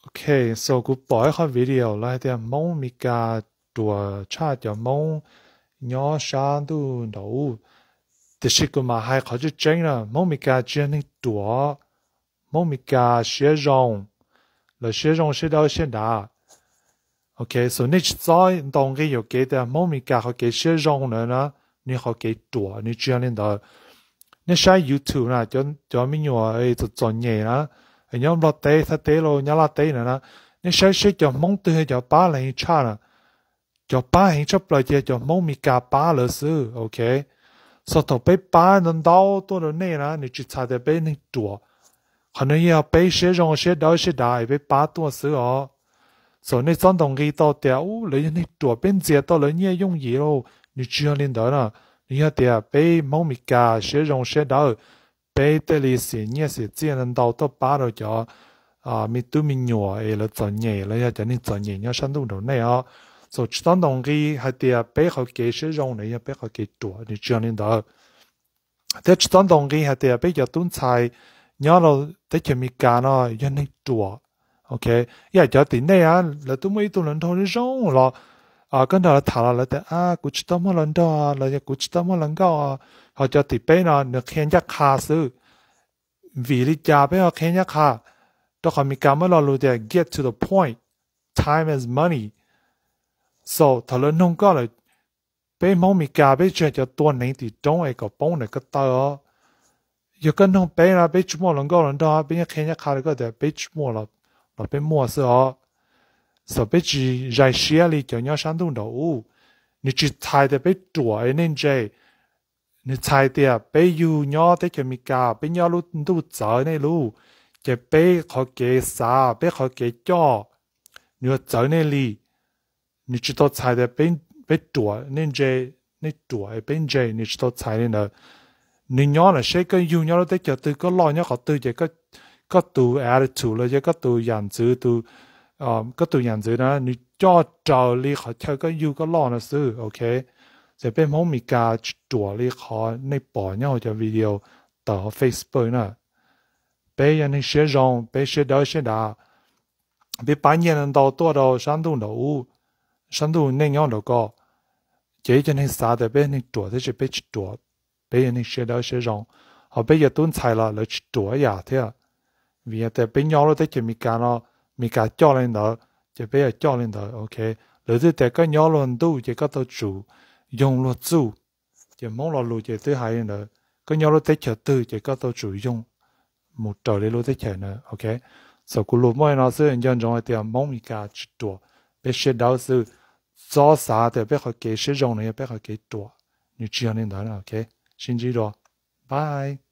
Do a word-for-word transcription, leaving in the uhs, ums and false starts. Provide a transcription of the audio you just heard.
Okay, soกูปล่อยเขาวิดีโอแล้วแต่มองมีการตัวชาติจะมองย้อนชาดูดูแต่สิกูมาให้เขาจะเจงนะมองมีการเจนในตัวมองมีการเชื่อจงแล้วเชื่อจงเชื่อ到现在 OK， 所以你在当个有给的某米家和给些人呢呢，你好给多，你这样领导，你上 YouTube 呢，就就咪有诶就专业啦，人家落地他地咯，人家落地呢啦，你上些就蒙对就把人差了，就把人出来就就某米家把了是 OK， 所以头被把人到多了内啦，你只差的被你多，可能要被些人些到些大被把多是哦。所以你真同佢到掉，你你ตัวเป็นเสีย到了你用嘢咯，你只要领导啦，你要掉被猫咪家学用学到，被这里是你是只能到到把到咗啊，咪都咪弱诶了做嘢了，要叫你做嘢要深度到呢啊，所以真同佢係掉被佢嘅學用你要被佢嘅ตัว，你只要領導，แต่真同佢係掉被要ตุ้น菜，你要เราได้จะมีการเนาะ要你ตัวOK， 呀，就點呢啊？你都冇到輪到你種咯，啊，跟住你睇啦，你哋啊，估知道冇輪到啊，你又估知道冇輪到啊，或者點邊啊？你看一下數，為你家邊我看一下，都係咪咁樣咯？你哋 get to the point，time is money，so 頭輪弄過嚟，俾冇咪家俾住就多你哋種一個幫你個到哦，又跟弄俾啦，俾住冇輪到輪到啊，俾一看一下你個就俾住冇啦。เราไปมั่วซะอ๋อสอบไปจีใจเชียลีเกี่ยวกับฉันดูดูนี่จีไทยแต่ไปตัวไอ้นี่เจนี่ไทยแต่ไปอยู่เนาะแต่จะมีกาไปเนาะรู้ดูเจอในรู้จะไปเขาเกษาไปเขาเกจ่อนี่ว่าเจอในลีนี่จีตัวไทยแต่ไปไปตัวนี่เจนี่ตัวไอ้เป็นเจนี่จีตัวไทยนี่เนอะนี่เนาะนะใช่ก็อยู่เนาะแต่จะตื่นก็รอเนาะเขาตื่นจะก็ก็ตัว attitude เลยก็ตัวอย่างจือตัวอ่าก็ตัวอย่างจือนะนี่จ่อเจ้าลีเขาเธอก็อยู่ก็รอนะซื้อโอเคจะเป็นห้องมีการตัวลีเขาในปอเนี่ยจะวิดีโอต่อ Facebook นะไปยังในเชื่อจงไปเชื่อดาวเชื่อดาไปปัญญาณ到ตัวเรา山东เรา山东ในเงาเราก็เจ๊จะในสาแต่เป็นในตัวที่จะไปตัวไปยังในเชื่อดาวเชื่อจงเขาไปยังต้นไทรละแล้วตัวอยากเท่าvì thế bên nhau nó tới chỉ mình cả nó mình cả cho lên đó chỉ bây giờ cho lên đó ok rồi từ từ cái nhau luôn đủ chỉ có tôi chủ dùng luật chủ chỉ mong là luật chỉ thứ hai nữa cái nhau nó tới chỉ từ chỉ có tôi chủ dùng một trò để luật tới chỉ nữa ok sau khi luật mới nó sẽ nhân trong thì mong mình cả chỉตัวbây giờ đó là做啥的bây giờ cái sử dụng này bây giờ cáiตัว你只要领导了 ok xin chỉ rồi bye